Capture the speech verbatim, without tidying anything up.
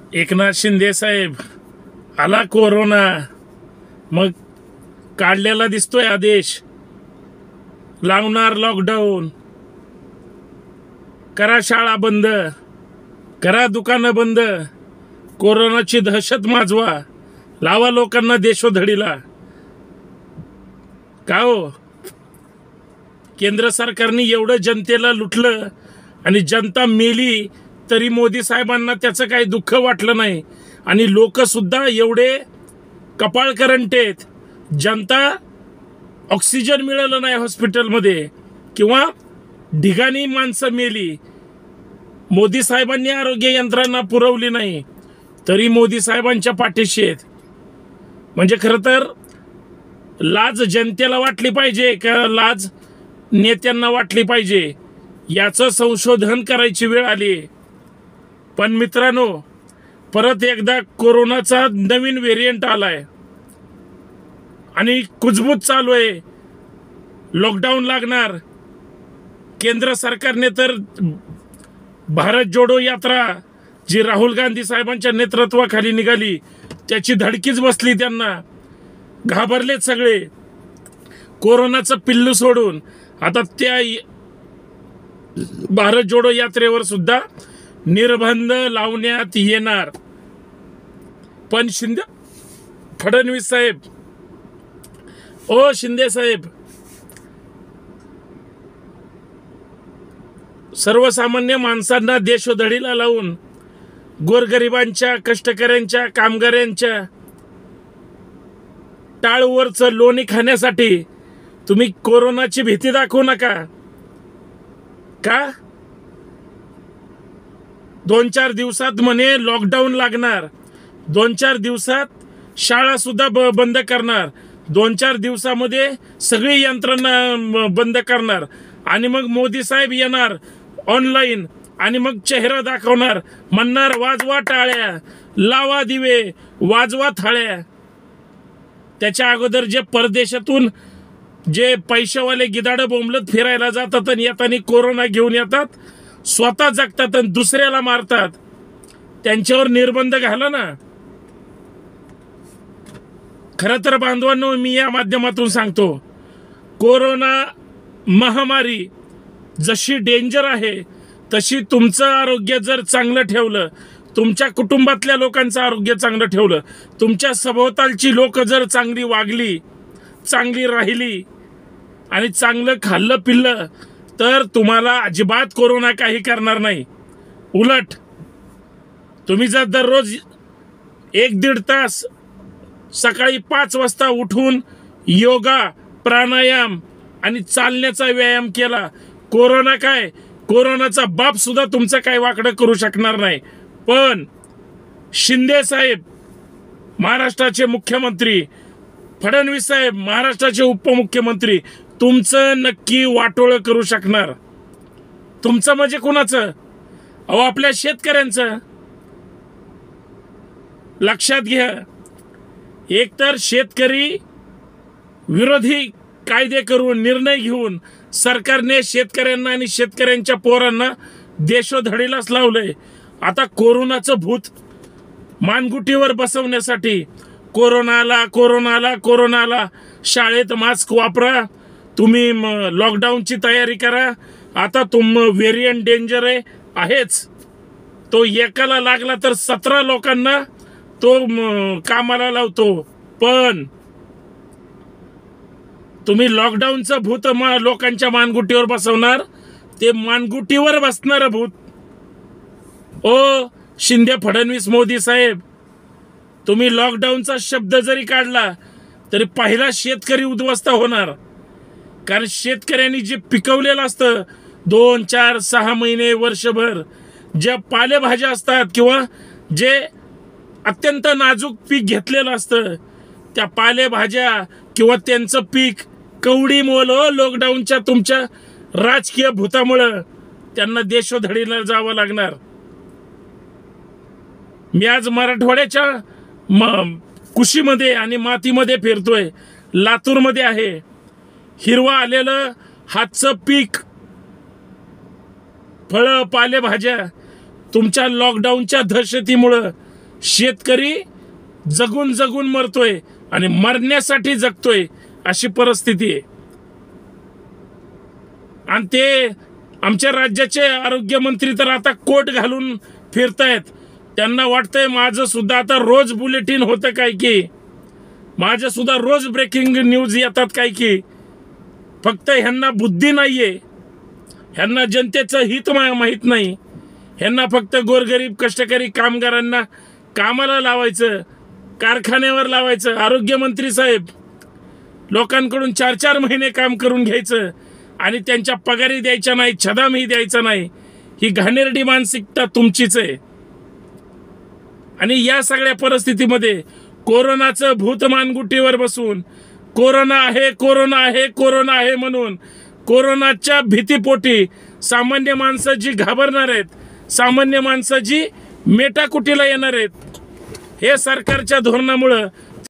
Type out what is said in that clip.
एकनाथ शिंदे साहेब, आला कोरोना, मग काढलेला दिसतोय आदेश, लावणार लॉकडाऊन, करा शाळा बंद, करा दुकानं बंद, कोरोनाची दहशत माजवा, लावा लोकांना देशोधडीला. का हो, केंद्र सरकारने एवढं जनतेला लुटलं आणि जनता मेली तरी मोदी साहेबांना त्याचं काही दुःख वाटलं नाही. आणि लोक सुद्धा एवढे कपाळ करंटेत, जनता ऑक्सिजन मिळालं नाही हॉस्पिटलमध्ये किंवा ढिगाणी माणसं मेली, मोदी साहेबांनी आरोग्य यंत्रणा पुरवली नाही तरी मोदी साहेबांच्या पाठीशी आहेत. म्हणजे खरं तर लाज जनतेला वाटली पाहिजे का लाज नेत्यांना वाटली पाहिजे, याचं संशोधन करायची वेळ आली. पण मित्रांनो, परत एकदा कोरोनाचा नवीन व्हेरियंट आलाय आणि कुजबूज चालू आहे. लॉकडाऊन लागणार. केंद्र सरकारने तर भारत जोडो यात्रा जी राहुल गांधी साहेबांच्या नेतृत्वाखाली निघाली त्याची धडकीच बसली त्यांना. घाबरलेत सगळे. कोरोनाचं पिल्लू सोडून आता त्या भारत जोडो यात्रेवर सुद्धा निर्बंध लावण्यात येणार. पण शिंदे फडणवीस साहेब, ओ शिंदे साहेब, सर्वसामान्य माणसांना देशोधडीला लावून गोरगरिबांच्या, कष्टकऱ्यांच्या, कामगारांच्या टाळूवरचं लोणी खाण्यासाठी तुम्ही कोरोनाची भीती दाखवू नका का? दोन चार दिवसात म्हणे लॉकडाऊन लागणार, दोन चार दिवसात शाळा सुद्धा बंद करणार, दोन चार दिवसामध्ये सगळी यंत्रणा बंद करणार आणि मग मोदी साहेब येणार ऑनलाईन आणि मग चेहरा दाखवणार, म्हणणार वाजवा टाळ्या, लावा दिवे, वाजवा थाळ्या. त्याच्या अगोदर जे परदेशातून जे पैशावाले गिदाडं बोंबलत फिरायला जातात आणि येताना कोरोना घेऊन येतात, स्वतः जगतात आणि दुसऱ्याला मारतात, त्यांच्यावर निर्बंध घाला ना. खरं तर बांधवांनो, मी या माध्यमातून सांगतो, कोरोना महामारी जशी डेंजर आहे तशी तुमचं आरोग्य जर चांगलं ठेवलं, तुमच्या कुटुंबातल्या लोकांचं आरोग्य चांगलं ठेवलं, तुमच्या सभोवतालची लोक जर चांगली वागली, चांगली राहिली आणि चांगलं खाल्लं पिल्लं तर तुम्हाला अजिबात कोरोना काही करणार नाही. उलट तुम्ही जर दररोज एक दीड तास सकाळी पाच वाजता उठून योगा, प्राणायाम आणि चालण्याचा व्यायाम केला, कोरोना काय, कोरोनाचा बाप सुद्धा तुमचं काय वाकडं करू शकणार नाही. पण शिंदे साहेब महाराष्ट्राचे मुख्यमंत्री, फडणवीस साहेब महाराष्ट्राचे उपमुख्यमंत्री तुमचं नक्की वाटोळं करू शकणार. तुमचं म्हणजे कुणाचं? अहो आपल्या शेतकऱ्यांचं. लक्षात घ्या, एकतर शेतकरी विरोधी कायदे करून, निर्णय घेऊन सरकारने शेतकऱ्यांना आणि शेतकऱ्यांच्या पोरांना देशोधडीलाच लावलंय. आता कोरोनाचं भूत मानगुटीवर बसवण्यासाठी कोरोनाला कोरोनाला कोरोनाला शाळेत मास्क वापरा, तुम्ही लॉकडाऊनची तयारी करा, आता तुम व्हेरियंट डेंजर आहे आहेच, तो एकाला लागला तर सतरा लोकांना तो कामाला लावतो. पण तुम्ही लॉकडाऊनचं भूत लोकांच्या मानगुटीवर बसवणार, ते मानगुटीवर बसणार भूत. ओ शिंदे फडणवीस मोदी साहेब, तुम्ही लॉकडाऊनचा शब्द जरी काढला तरी पहिला शेतकरी उद्ध्वस्त होणार. कारण शेतकऱ्यांनी जे पिकवलेलं असतं दोन चार सहा महिने वर्षभर, ज्या पालेभाज्या असतात किंवा जे अत्यंत नाजूक पीक घेतलेलं असतं, त्या पालेभाज्या किंवा त्यांचं पीक कवडी मोल लॉकडाऊनच्या तुमच्या राजकीय भूतामुळं त्यांना देशोधडीला जावं लागणार. मी आज मराठवाड्याच्या कुशीमध्ये आणि मातीमध्ये फिरतोय, लातूरमध्ये आहे. हिरवा आलेलं हातचं पीक, फळं, पालेभाज्या तुमच्या लॉकडाऊनच्या दहशतीमुळं शेतकरी जगून जगून मरतोय आणि मरण्यासाठी जगतोय अशी परिस्थिती आहे। आणि ते आमच्या राज्याचे आरोग्यमंत्री तर आता कोट घालून फिरतायत। त्यांना वाटतंय माझं सुद्धा आता रोज बुलेटिन होतं काय की, माझं सुद्धा रोज ब्रेकिंग न्यूज येतात काय की। फक्त ह्यांना बुद्धी नाहीये, ह्यांना जनतेचं हित माहीत नाही। ह्यांना फक्त गोरगरीब कष्टकरी कामगारांना कामाला लावायचं, कारखान्यावर लावायचं। आरोग्यमंत्री साहेब, लोकांकडून चार चार महिने काम करून घ्यायचं आणि त्यांच्या पगारी द्यायच्या नाही, छदामही द्यायचा नाही। ही घाणेरडी मानसिकता तुमचीच आहे। आणि या सगळ्या परिस्थितीमध्ये कोरोनाचं भूत मानगुटीवर बसून कोरोना आहे कोरोना आहे कोरोना आहे म्हणून कोरोनाच्या भीतीपोटी सामान्य माणसं जी घाबरणार आहेत, सामान्य माणसं जी मेटाकुटीला येणार आहेत, हे सरकारच्या धोरणामुळं